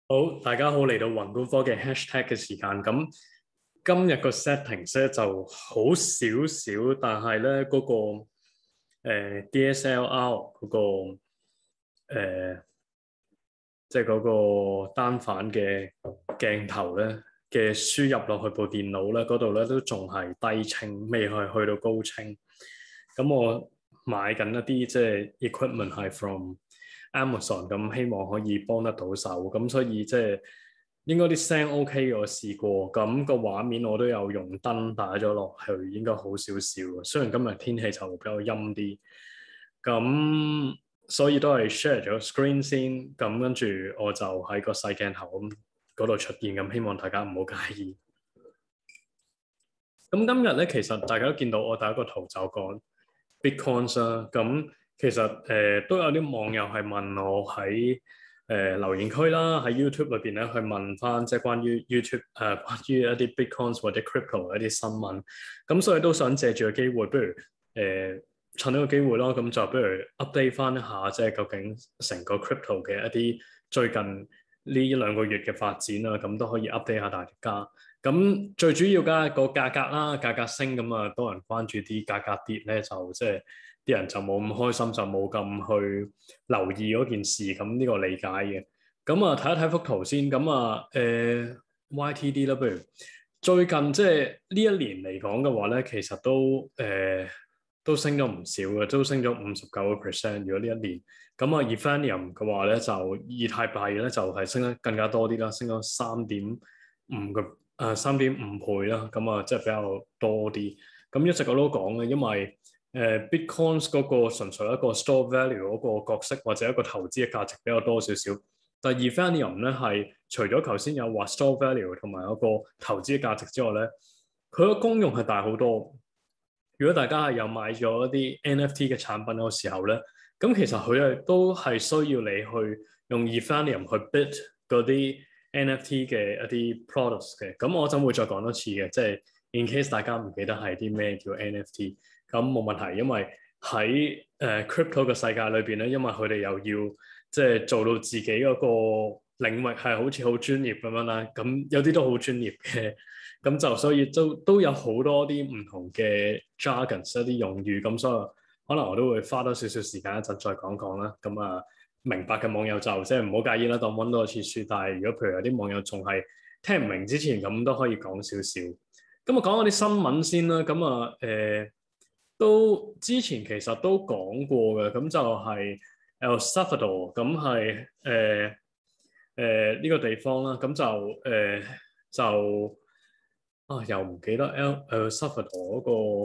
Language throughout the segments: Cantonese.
好，大家好，嚟到宏觀科嘅 hashtag 嘅時間。咁今日個 settings 咧就好少少，但係咧嗰個DSLR 嗰個即係嗰個單反嘅鏡頭咧嘅輸入落去部電腦咧嗰度咧都仲係低清，未去到高清。咁我買緊一啲即係 equipment 係 from Amazon，咁希望可以幫得到手，咁所以即係應該啲聲 OK 嘅，我試過，咁個畫面我都有用燈打咗落去，應該好少少嘅。雖然今日天氣就比較陰啲，咁所以都係 share 咗 screen 先，咁跟住我就喺個細鏡頭咁嗰度出現，咁希望大家唔好介意。咁今日咧，其實大家都見到我第一個圖就講 Bitcoins 啦。咁其實都有啲網友係問我喺留言區啦，喺 YouTube 裏邊咧去問翻即係關於 YouTube 關於一啲 Bitcoins 或者 Crypto 一啲新聞。咁所以都想借住個機會，不如趁呢個機會咯，咁就不如 update 翻一下即係究竟成個 Crypto 嘅一啲最近呢一兩個月嘅發展啊，咁都可以 update 下大家。咁最主要嘅個價格啦，價格升咁啊，多人關注啲價格跌咧，就即係啲人就冇咁開心，就冇咁去留意嗰件事。咁呢個理解嘅。咁啊，睇一睇幅圖先。咁啊，YTD 啦，不如最近即係呢一年嚟講嘅話咧，其實都升咗唔少嘅，都升咗59%。如果呢一年，咁啊，Ethereum 嘅話咧，就以太幣咧就係升得更加多啲啦，升咗3.5倍啦，咁啊即係比較多啲。咁一直我都講嘅，因為Bitcoins 嗰個純粹一個 store value 嗰個角色或者一個投資嘅價值比較多少少，但係 Ethereum 咧係除咗頭先有話 store value 同埋有個投資嘅價值之外咧，佢個功用係大好多。如果大家係有買咗一啲 NFT 嘅產品嗰個時候咧，咁其實佢係都係需要你去用 Ethereum 去 bid 嗰啲 NFT 嘅一啲 products 嘅。咁我陣會再講多次嘅，即係 in case 大家唔記得係啲咩叫 NFT，咁冇問題，因為喺crypto 嘅世界裏邊咧，因為佢哋又要即係做到自己嗰個領域係好似好專業咁樣啦，咁有啲都好專業嘅。咁就所以都有好多啲唔同嘅 jargons 一啲用語，咁所以可能我都會花多少少時間一陣再講講啦。咁啊，明白嘅網友就即係唔好介意啦，當溫多次書。但係如果譬如有啲網友仲係聽唔明之前，咁都可以講少少。咁啊，講下啲新聞先啦。咁啊，都之前其實都講過嘅，咁就係 El Salvador，咁係呢個地方啦。咁就又唔記得 El Salvador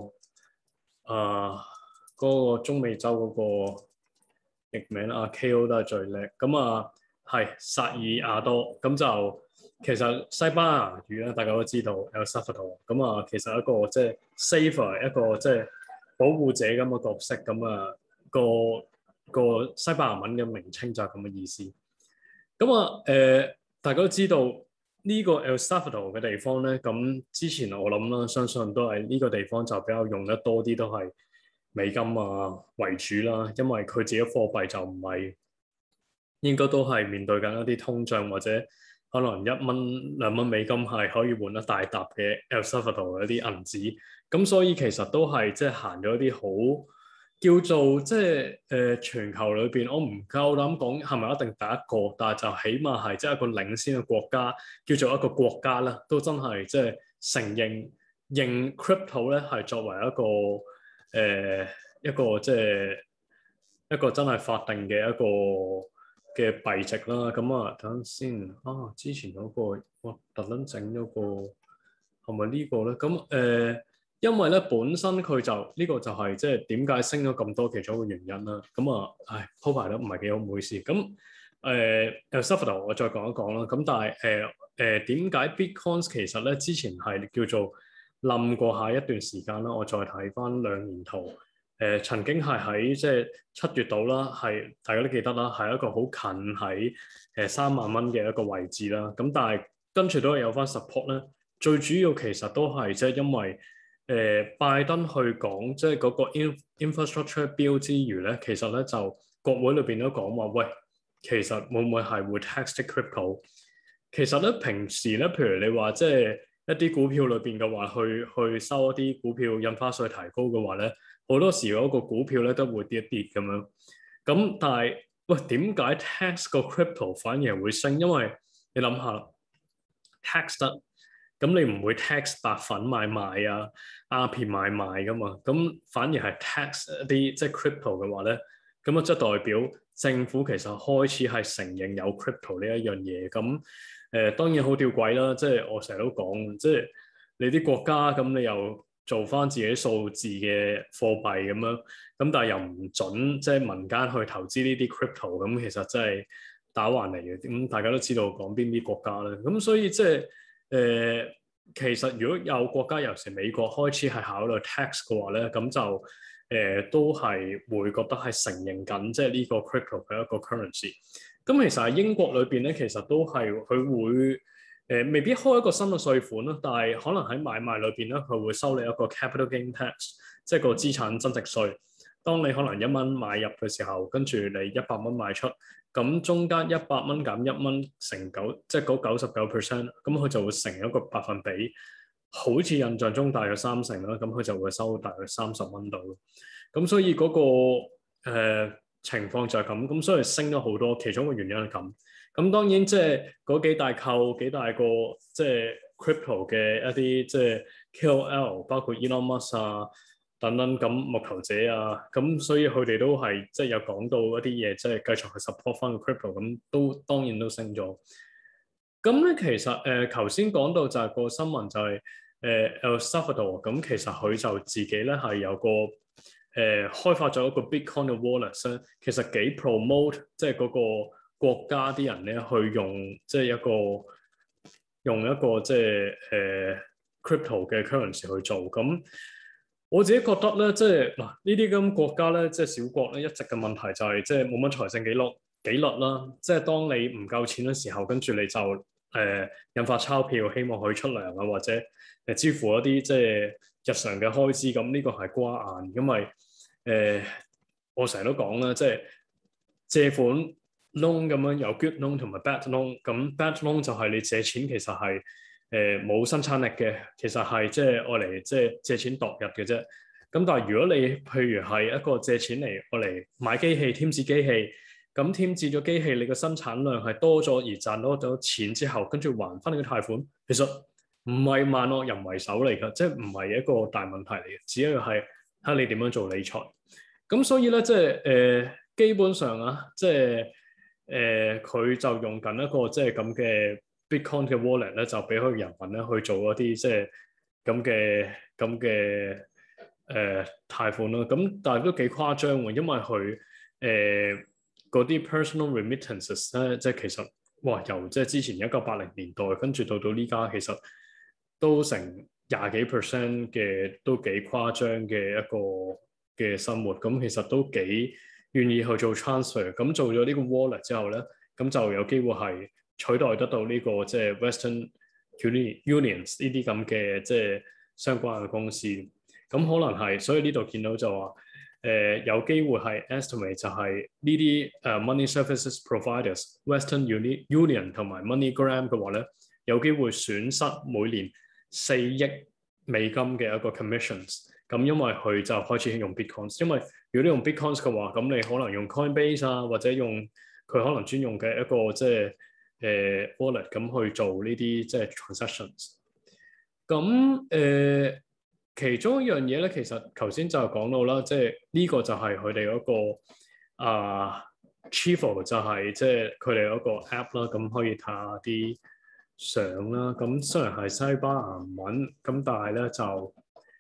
嗰個中美洲嗰個譯名啦，KO 都係最叻。咁啊，係薩爾亞多。咁就其實西班牙語咧，大家都知道 El Salvador。咁啊，其實一個即係 saver，一個即係保護者咁嘅角色。咁啊，個西班牙文嘅名稱就係咁嘅意思。咁啊，大家都知道呢個 El Salvador 嘅地方咧，咁之前我諗啦，相信都係呢個地方就比較用得多啲，都係美金啊為主啦，因為佢自己貨幣就唔係應該都係面對緊一啲通脹，或者可能1蚊2蚊美金係可以換得大沓嘅 El Salvador 嘅一啲銀紙，咁所以其實都係即係行咗一啲好叫做即係全球裏邊，我唔夠膽講係咪一定第一個，但係就起碼係即係一個領先嘅國家，叫做一個國家啦，都真係即係承認 crypto 咧係作為一個即係一個真係法定嘅一個嘅幣值啦。咁啊，等陣先啊，之前嗰個哇特登整咗個係咪呢個咧？咁因為咧本身佢就呢個就係即係點解升咗咁多其中一個原因啦。咁啊，鋪排得唔係幾好，唔好意思。咁El Salvador 我再講一講啦。咁但係點解 Bitcoins 其實咧之前係叫做冧過下一段時間啦？我再睇翻2年圖。曾經係喺即係7月度啦，係大家都記得啦，係一個好近喺3萬蚊嘅一個位置啦。咁但係跟住都係有翻 support 咧。最主要其實都係即係因為拜登去講即係嗰個 infrastructure bill 之餘咧，其實咧就國會裏邊都講話，喂，其實會唔會係會 tax the crypto？ 其實咧平時咧，譬如你話即係一啲股票裏邊嘅話，去收一啲股票印花稅提高嘅話咧，好多時嗰個股票咧都會跌一跌咁樣。咁但係喂，點解 tax 個 crypto 反而會升？因為你諗下 tax 得，咁你唔會 tax 白粉買賣啊、鴉片買賣噶嘛，咁反而係 tax 一啲即係 crypto 嘅話咧，咁啊即係代表政府其實開始係承認有 crypto 呢一樣嘢，咁當然好吊詭啦，即係我成日都講，即係你啲國家咁你又做翻自己數字嘅貨幣咁樣，咁但係又唔準即係民間去投資呢啲 crypto，咁其實真係打橫嚟嘅。咁大家都知道講邊啲國家咧，咁所以即係其實如果有國家尤其美國開始係考慮 tax 嘅話咧，咁就都係會覺得係承認緊即係呢個 crypto 嘅一個 currency。咁其實喺英國裏邊咧，其實都係佢會未必開一個新嘅稅款啦，但係可能喺買賣裏邊咧，佢會收你一個 capital gain tax，即係個資產增值稅。當你可能1蚊買入嘅時候，跟住你100蚊賣出，咁中間100蚊減1蚊乘9，即係嗰99%，咁佢就會乘一個百分比，好似印象中大約30啦，咁佢就會收大約30蚊到。咁所以嗰情況就係咁，咁所以升咗好多，其中一個原因係咁。咁當然即係嗰幾大扣幾大個即係 crypto 嘅一啲即係 KOL，包括 Elon Musk 啊等等咁木頭姐啊，咁所以佢哋都係即係有講到一啲嘢，即係繼續去 support 翻個 crypto，咁都當然都升咗。咁咧其實頭先講到就係個新聞就係El Salvador，咁其實佢就自己咧係有個開發咗一個 Bitcoin 嘅 wallet 咧，其實幾 promote 即係嗰個國家啲人咧去用即係用一個即係crypto 嘅 currency 去做。咁我自己覺得咧，即係嗱呢啲咁國家咧，即係小國咧，一直嘅問題就係即係冇乜財政紀律啦。即係當你唔夠錢嘅時候，跟住你就印發鈔票，希望佢出糧啊，或者支付一啲即係日常嘅開支。咁呢個係瓜硬，因為我成日都講啦，即係借款 loan 咁樣有 good loan 同埋 bad loan。咁 bad loan 就係你借錢其實係冇生產力嘅，其實係即係愛嚟即係借錢度日嘅啫。咁但係如果你譬如係一個借錢嚟愛嚟買機器添置機器，咁添置咗機器，你個生產量係多咗而賺多咗錢之後，跟住還翻你嘅貸款，其實唔係萬惡人為首嚟㗎，即係唔係一個大問題嚟嘅，只係睇你點樣做理財。咁所以咧，即係基本上啊，即係佢就用緊一個即係咁嘅 Bitcoin 嘅 wallet 咧，就俾佢人民咧去做一啲即係咁嘅貸款咯。咁但係都幾誇張喎，因為佢嗰啲 personal remittances 咧，即係其實哇，由即係之前1980年代跟住到呢家，其實都成20幾% 嘅，都幾誇張嘅一個嘅生活。咁其實都幾願意去做 transfer。咁做咗呢個 wallet 之後咧，咁就有機會係取代得到呢個即係 Western Unions 呢啲咁嘅即係相關嘅公司。咁可能係，所以呢度見到就話有機會係 estimate 就係呢啲money services providers Western Union 同埋 MoneyGram 嘅話咧，有機會損失每年4億美金嘅一個 commissions。咁因為佢就開始用 Bitcoins，因為如果你用 Bitcoins 嘅話，咁你可能用 Coinbase 啊，或者用佢可能專用嘅一個即係wallet 咁去做呢啲即係 transactions。咁其中一樣嘢咧，其實頭先就講到啦，即係呢個就係佢哋嗰個Chivo 就係即係佢哋嗰個 app 啦，咁可以睇下啲相啦。咁雖然係西班牙文，咁但係咧就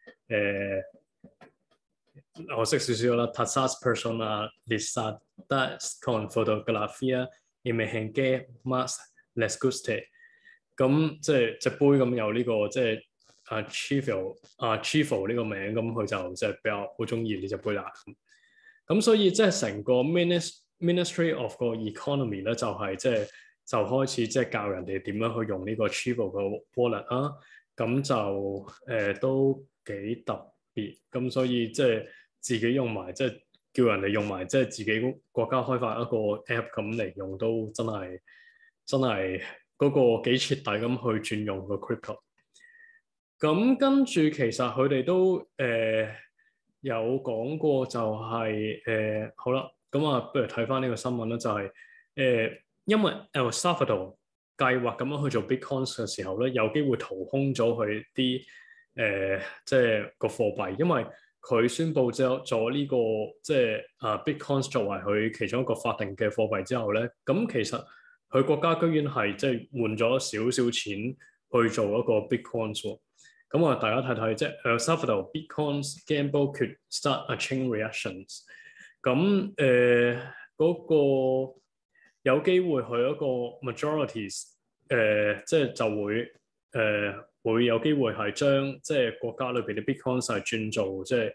我識少少啦。Tasas personalidades con fotografía imagen que más les guste。咁即係隻杯咁有呢個即係Chivo 呢個名，咁佢就即係比較好中意呢隻杯啦。咁所以即係成個 Ministry of 個 Economy 咧，就係即係就開始即係教人哋點樣去用呢個 Chivo 嘅 wallet 啊。咁就都幾特別。咁所以即係自己用埋，即係叫人哋用埋，即係自己國家開發一個 app 咁嚟用，都真係嗰個幾徹底咁去轉用個 crypto。咁跟住其實佢哋都有講過就係、好啦，咁啊不如睇翻呢個新聞啦，就係、因為 El Salvador 計劃咁樣去做 Bitcoin 嘅時候咧，有機會掏空咗佢啲即係個貨幣，因為佢宣布咗呢個即係Bitcoin 作為佢其中一個法定嘅貨幣之後咧，咁其實佢國家居然係即係換咗少少錢去做一個 Bitcoin 喎。咁啊，大家睇睇即係 El Salvador Bitcoin's gamble could start a chain reactions。咁嗰個有機會去一個 majorities 即係就會會有機會係將即係國家裏邊嘅 Bitcoins 係轉做即係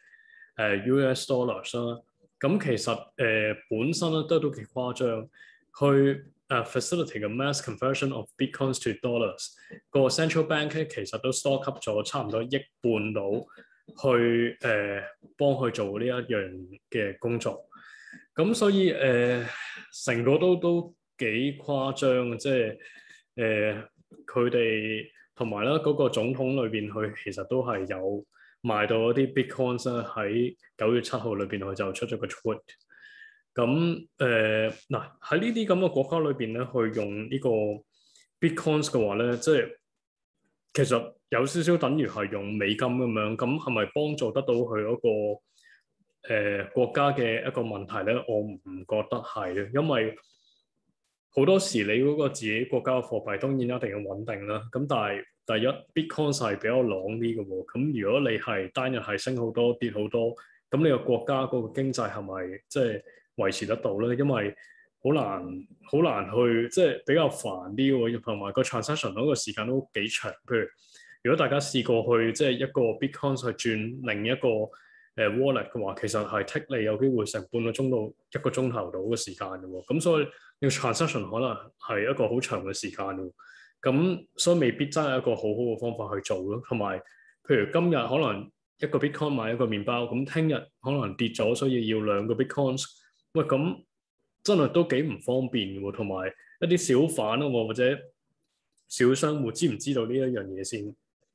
US dollars 啦。咁其實本身咧都幾誇張，去facilitate 嘅 mass conversion of Bitcoins to dollars。個 central bank 咧其實都 stock up 咗差唔多億半到去幫佢做呢一樣嘅工作。咁所以成個都幾誇張，即係佢哋同埋咧嗰個總統裏邊，佢其實都係有賣到一啲 bitcoins 咧，喺9月7號裏邊，佢就出咗個 tweet。咁嗱喺呢啲咁嘅國家裏邊咧，去用呢個 bitcoins 嘅話咧，即係其實有少少等於係用美金咁樣，咁係咪幫助得到佢嗰個國家嘅一個問題咧？我唔覺得係嘅，因為好多時你嗰個自己國家嘅貨幣當然一定要穩定啦。咁但係第一 Bitcoin 係比較朗啲嘅喎。咁如果你係單日係升好多跌好多，咁你個國家嗰個經濟係咪即係維持得到咧？因為好難去即係比較煩啲喎，同埋個 transaction 嗰個時間都幾長。譬如如果大家試過去即係一個 Bitcoin 去轉另一個wallet 嘅話，其實係 take 你有機會成半個鐘到1個鐘頭到嘅時間嘅喎。咁所以你個 transaction 可能係一個好長嘅時間喎。咁所以未必真係一個好好嘅方法去做咯。同埋譬如今日可能一個 Bitcoin 買一個麵包，咁聽日可能跌咗，所以要2個 Bitcoins。喂，咁真係都幾唔方便嘅喎。同埋一啲小販啊，或者小商戶知唔知道呢一樣嘢先？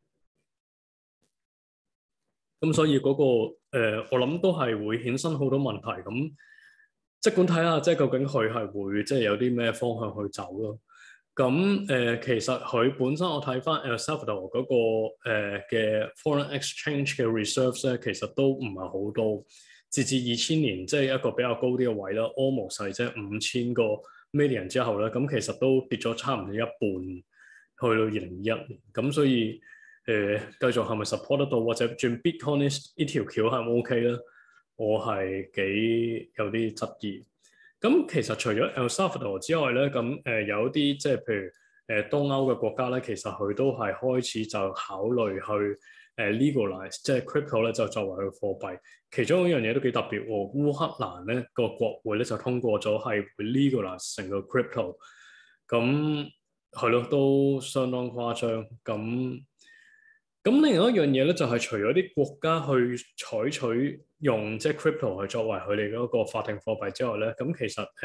咁所以嗰個我諗都係會衍生好多問題。咁即管睇下，即係究竟佢係會即係有啲咩方向去走咯。咁其實佢本身我睇翻 El Salvador 嗰個嘅 foreign exchange 嘅 reserves 咧，其實都唔係好多。截至2000年，即係一個比較高啲嘅位啦，almost 係即係5000個 million 之後咧，咁其實都跌咗差唔多一半，去到2021年。咁所以繼續係咪 support 得到，或者轉 Bitcoin 呢條橋係唔 OK 咧？我係幾有啲質疑。咁其實除咗 El Salvador 之外咧，咁有啲即係譬如東歐嘅國家咧，其實佢都係開始就考慮去legalize 即係 crypto 咧，就作為佢貨幣。其中一樣嘢都幾特別喎，烏克蘭咧個國會咧就通過咗係會 legalize 成個 crypto。咁係咯，都相當誇張。咁另外一樣嘢咧，就係除咗啲國家去採取用即係 crypto 去作為佢哋嗰個法定貨幣之外咧，咁其實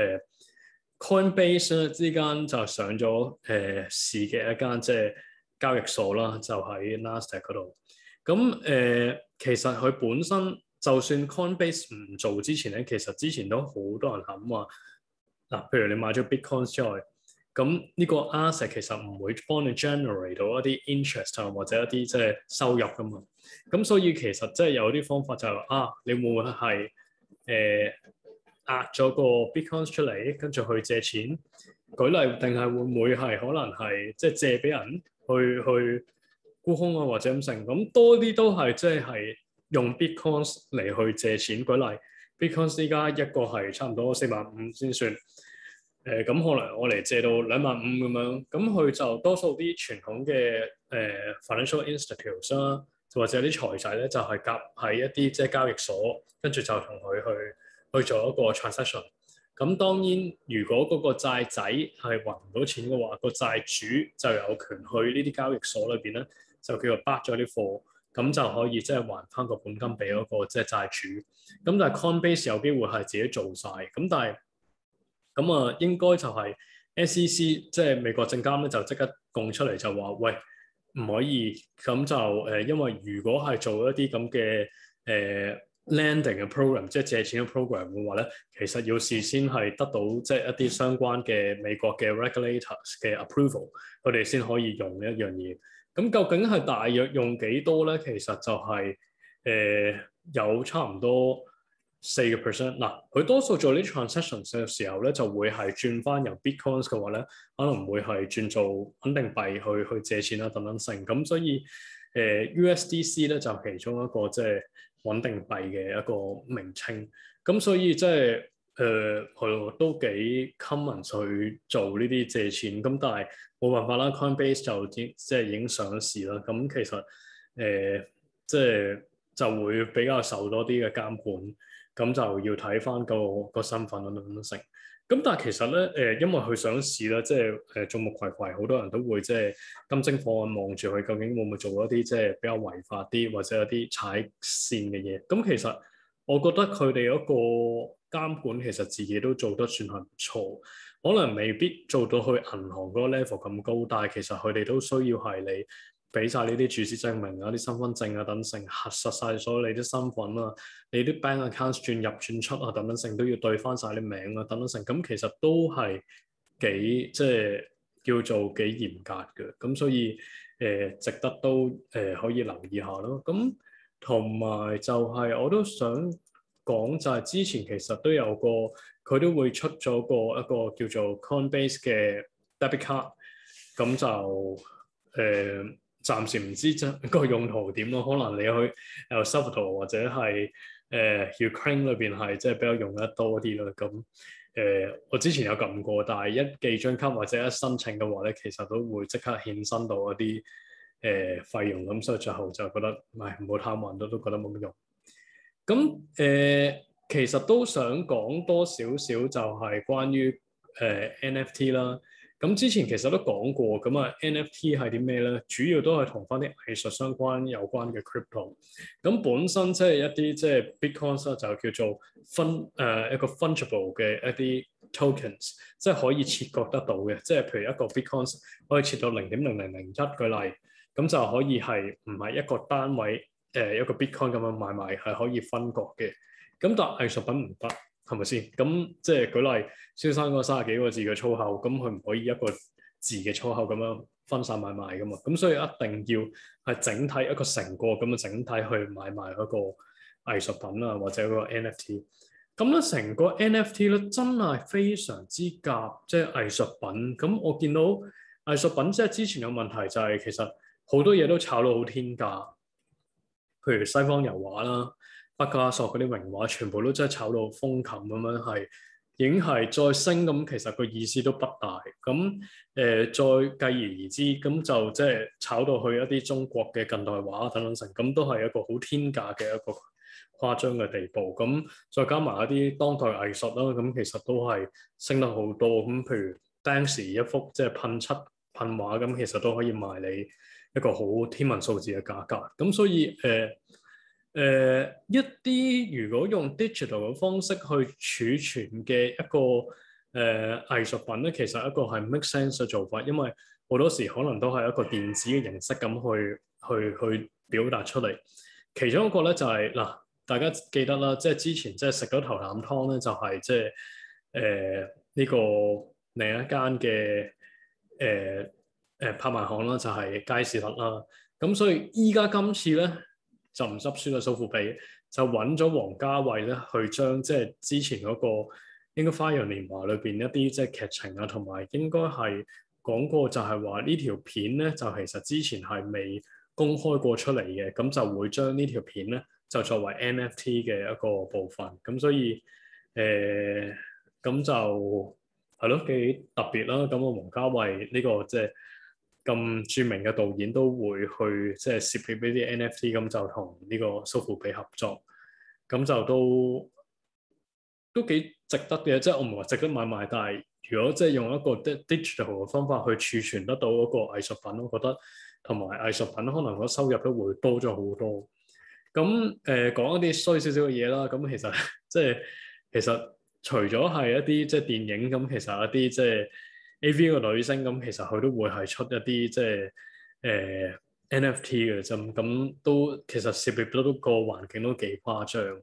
Coinbase 咧之間就上咗市嘅一間即係交易所啦，就喺 Nasdaq 嗰度。咁其實佢本身就算 Coinbase 唔做之前咧，其實之前都好多人諗話嗱，譬如你買咗 Bitcoin 之外。咁呢個 asset 其實唔會幫你 generate 到一啲 interest 啊，或者一啲即係收入噶嘛。咁所以其實即係有啲方法就係話你會唔會係壓咗個 bitcoins 出嚟，跟住去借錢？舉例定係會唔會係可能係即係借俾人去沽空啊，或者咁成？咁多啲都係即係用 bitcoins 嚟去借錢。舉例 bitcoins 依家一個係差唔多45000先算。咁可能我嚟借到25000咁樣，咁佢就多數啲傳統嘅financial institutes 啦，或者啲財仔咧，就係夾喺一啲即係交易所，跟住就同佢去做一個 transaction。咁當然，如果嗰個債仔係還唔到錢嘅話，個債主就有權去呢啲交易所裏邊咧，就叫做 back 咗啲貨，咁就可以即係還翻個本金俾嗰個即係債主。咁但係 Coinbase 有機會係自己做晒，咁但係。咁啊，應該就係 SEC 即係美國證監咧就即刻供出嚟就話喂，唔可以咁就因為如果係做一啲咁嘅lending 嘅 program，即係借錢嘅 program 嘅話咧，其實要事先係得到即係一啲相關嘅美國嘅 regulators 嘅 approval，佢哋先可以用呢一樣嘢。咁究竟係大約用幾多咧？其實就係、有差唔多4%。嗱，佢多數做呢 transactions 嘅時候咧，就會係轉翻由 bitcoins 嘅話咧，可能會係轉做穩定幣去借錢啦等等性。咁所以USDC 咧就其中一個即係穩定幣嘅一個名稱。咁所以即係佢都幾 common 去做呢啲借錢。咁但係冇辦法啦 ，Coinbase 就即係已經上市啦。咁其實即係就會比較受多啲嘅監管。咁就要睇翻個身份等等成。咁但係其實咧因為佢上市啦，即係眾目睽睽，好多人都會即係金睛火眼望住佢，究竟會唔會做一啲即係比較違法啲或者一啲踩線嘅嘢？咁其實我覺得佢哋嗰個監管其實自己都做得算係唔錯，可能未必做到去銀行嗰個 level 咁高，但係其實佢哋都需要係你俾晒呢啲住址證明啊、啲身份證啊等成，核實晒所有你啲身份啊、你啲 bank account 轉入轉出啊等等成都要對翻晒啲名啊等等成，咁其實都係幾即係叫做幾嚴格嘅，咁所以值得都可以留意下咯。咁同埋就係我都想講就係之前其實都有佢都會出咗一個叫做 Coinbase 嘅 debit card，咁就暫時唔知真個用途點咯，可能你去 El Salvador 或者係Ukraine 裏邊係即係比較用得多啲啦。咁我之前有撳過，但係一寄張卡或者一申請嘅話咧，其實都會即刻衍生到一啲費用，咁所以最後就覺得唔好貪玩都覺得冇乜用。咁其實都想講多少少就係關於NFT 啦。咁之前其實都講過，咁啊 NFT 係啲咩咧？主要都係同翻啲藝術相關有關嘅 crypto。咁本身即係一啲即係 bitcoins 就叫做一個 fungible 嘅一啲 tokens，即係可以切割得到嘅。即係譬如一個 bitcoins 可以切到0.0001舉例，咁就可以係唔係一個單位一個 bitcoin 咁樣買賣係可以分割嘅。咁但係藝術品唔得。係咪先？咁即係舉例，蕭生嗰30幾個字嘅粗口，咁佢唔可以一個字嘅粗口咁樣分散買賣噶嘛？咁所以一定要係整體一個成個咁嘅整體去買賣嗰個藝術品啊，或者嗰個 NFT。咁咧成個 NFT 咧真係非常之夾，即係藝術品。咁我見到藝術品即係之前有問題就係其實好多嘢都炒到好天價，譬如西方油畫啦。畢加索嗰啲名畫全部都真係炒到風琴咁樣，係已經係再升咁，其實個意思都不大。咁再繼而之，咁就即係炒到去一啲中國嘅近代畫等等成，咁都係一個好天價嘅一個誇張嘅地步。咁再加埋一啲當代藝術啦，咁其實都係升得好多。咁譬如 Banksy 一幅即係噴漆噴畫，咁其實都可以賣你一個好天文數字嘅價格。咁所以一啲如果用 digital 嘅方式去儲存嘅一個藝術品咧，其實一個係 make sense 嘅做法，因為好多時可能都係一個電子嘅形式咁去表達出嚟。其中一個咧就係、嗱，大家記得啦，即係之前即係食咗頭啖湯咧，就係即係呢個另一間嘅拍賣行啦，就係佳士得啦。咁所以依家今次咧，就唔執輸啦，蘇富比就揾咗王家衛咧，去將即係之前嗰個應該《花樣年華》裏邊一啲即係劇情啊，同埋應該係講過就係話呢條片咧，就其實之前係未公開過出嚟嘅，咁就會將呢條片咧就作為 NFT 嘅一個部分，咁所以咁就係咯，幾特別啦。咁啊，王家衛呢個即係咁著名嘅導演都會去即係涉獵呢啲 NFT，咁就同呢個蘇富比合作，咁就都幾值得嘅。即係我唔係話值得買賣，但係如果即係用一個 digital 嘅方法去儲存得到嗰個藝術品，我覺得同埋藝術品可能個收入都會多咗好多。咁講一啲衰少少嘅嘢啦，咁其實即係其實除咗係一啲即係電影，咁其實一啲即係 AV 個女星咁，其實佢都會係出一啲即係NFT 嘅啫，咁都其實涉獵到個環境都幾誇張。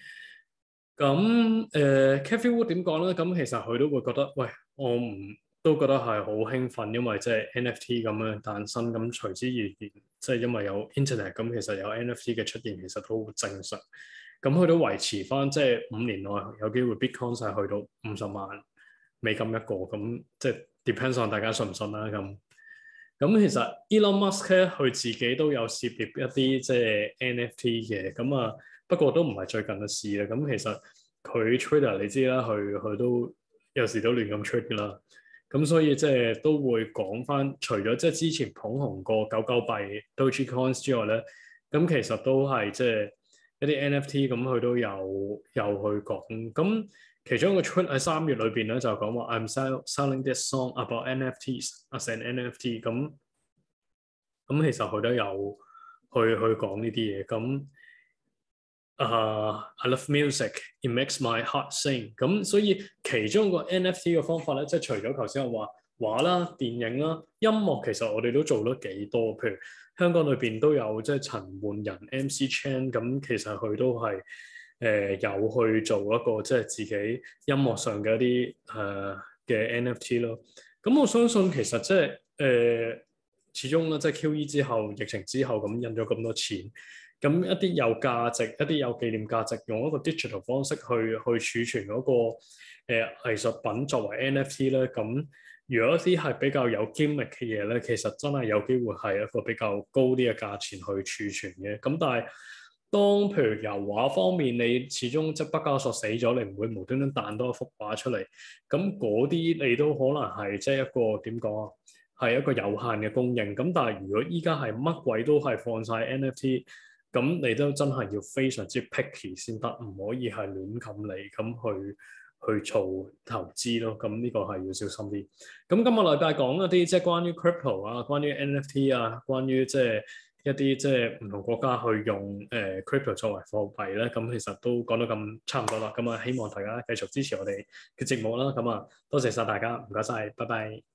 咁Cathy Wood 點講咧？咁其實佢都會覺得，喂，我唔都覺得係好興奮，因為即係 NFT 咁樣誕生，咁隨之而然，即係因為有 Internet，咁其實有 NFT 嘅出現，其實都好正常。咁佢都維持翻，即係5年內有機會 Bitcoin 係去到50萬美金一個，咁即係 depends on 大家信唔信啦。咁其實 Elon Musk 咧，佢自己都有涉獵一啲即係 NFT 嘅，咁啊。不過都唔係最近嘅事啦。咁其實佢 Twitter 你知啦，佢都有時都亂咁 trade 啦。咁所以即係都會講翻，除咗即係之前捧紅過狗狗幣 Dogecoin 之外咧，咁其實都係即係一啲 NFT 咁，佢都有去講。咁其中一個 tweet 喺3月裏邊咧就講話 I'm selling this song about NFTs as an NFT。咁其實佢都有去講呢啲嘢咁。I love music. It makes my heart sing。咁所以其中一個 NFT 嘅方法咧，即係除咗頭先我話畫啦、電影啦、音樂，其實我哋都做得幾多。譬如香港裏邊都有即係陳奐仁 MC Chan，咁其實佢都係有去做一個即係自己音樂上嘅一啲嘅 NFT 咯。咁我相信其實即係始終咧，即係 QE 之後、疫情之後咁印咗咁多錢。咁一啲有價值、一啲有紀念價值，用一個 digital 方式去儲存嗰個藝術品作為 NFT 咧，咁如果一啲係比較有 gimmick 嘅嘢咧，其實真係有機會係一個比較高啲嘅價錢去儲存嘅。咁但係當譬如油畫方面，你始終即係畢加索死咗，你唔會無端端彈多一幅畫出嚟，咁嗰啲你都可能係即係一個點講啊？係一個有限嘅供應。咁但係如果依家係乜鬼都係放晒 NFT。咁你都真係要非常之 picky 先得，唔可以係亂咁嚟咁去做投資咯。咁呢個係要小心啲。咁今個禮拜講一啲即係關於 crypto 啊，關於 NFT 啊，關於即係一啲即係唔同國家去用crypto 作為貨幣咧。咁其實都講到咁差唔多啦。咁啊，希望大家繼續支持我哋嘅節目啦。咁啊，多謝晒大家，唔該晒，拜拜。